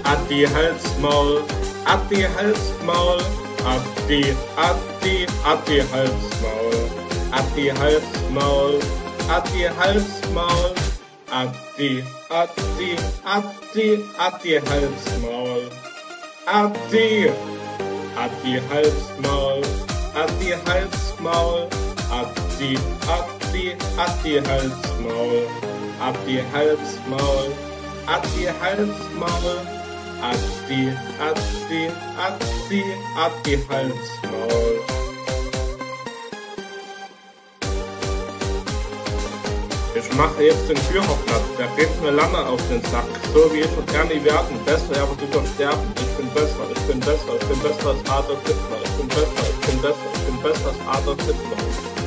Addi Halsmaul, Addi Halsmaul, Addi, Addi, Addi Halsmaul, Addi Halsmaul, Addi Halsmaul, Addi, Addi, Addi, Addi Halsmaul, Addi, Addi Halsmaul, Addi Halsmaul, Addi, Addi, Addi Halsmaul, Addi Halsmaul, Addi Halsmaul, Addi, Addi, Addi, Addi Halsmaul. Ich mache jetzt den Führer platt, der geht mir lange auf den Sack. So wie ich und gerne werden, besser, aber du sollst sterben. Ich bin besser, ich bin besser, ich bin besser als Adolf Hitler. Ich bin besser, ich bin besser, ich bin besser als Adolf Hitler.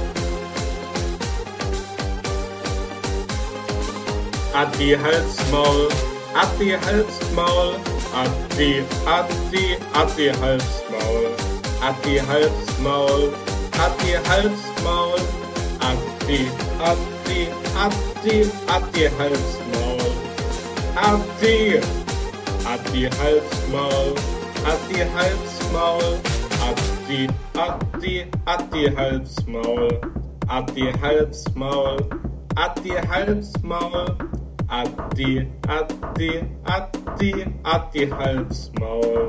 Addi Halsmaul, Addi Halsmaul, Addi, Addi, Addi Halsmaul, Addi Halsmaul, Addi Halsmaul, Addi, Addi, Addi, Addi Halsmaul, Addi, Addi Halsmaul, Addi Halsmaul, Addi, Addi, Addi Halsmaul, Addi Halsmaul, Addi Halsmaul, Addi, Addi, Addi, Addi Halsmaul.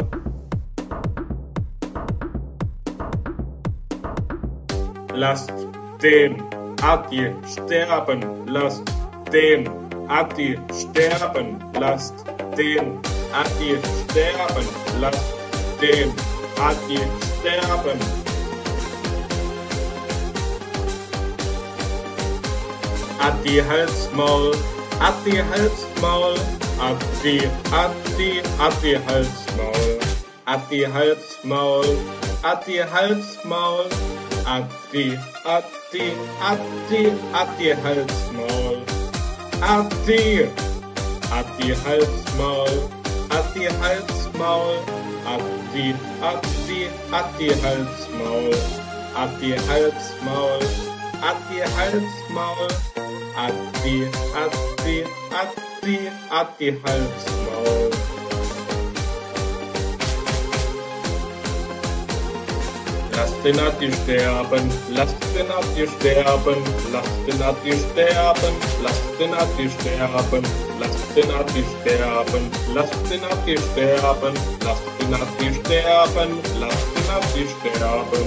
Lasst den Addi sterben, lasst den Addi sterben, lasst den Addi sterben, lasst den Addi sterben. Addi Halsmaul, Addi Halsmaul, Addi, Addi, Addi Halsmaul, Addi Halsmaul, Addi Halsmaul, Addi, Addi, Addi, Addi Halsmaul, Addi, Addi Halsmaul, Addi Halsmaul, Addi, Addi, Addi Halsmaul, Addi Halsmaul, Addi Halsmaul, Addi, Addi, Addi, Addi Halsmaul. Lasst den Addi sterben, lasst den Addi sterben, lasst den Addi sterben, lasst den Addi sterben, lasst den Addi sterben, lasst den Addi sterben, lasst den Addi sterben, lasst den Addi sterben.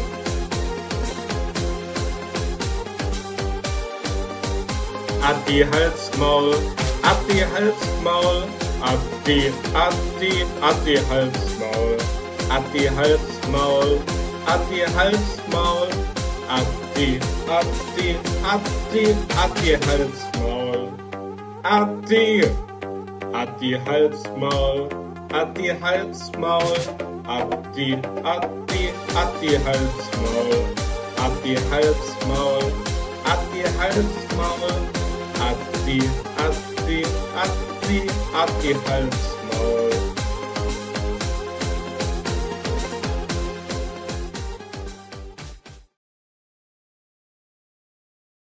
Addi Halsmaul, Addi Halsmaul, Addi, Addi, Addi Halsmaul, Addi Halsmaul, Addi Halsmaul, Addi, Addi, Addi, Addi Halsmaul, Addi, Addi Halsmaul, Addi Halsmaul, Addi, Addi, Addi Halsmaul, Addi Halsmaul, Addi Halsmaul, Addi, Addi, Addi, Addi Halsmaul.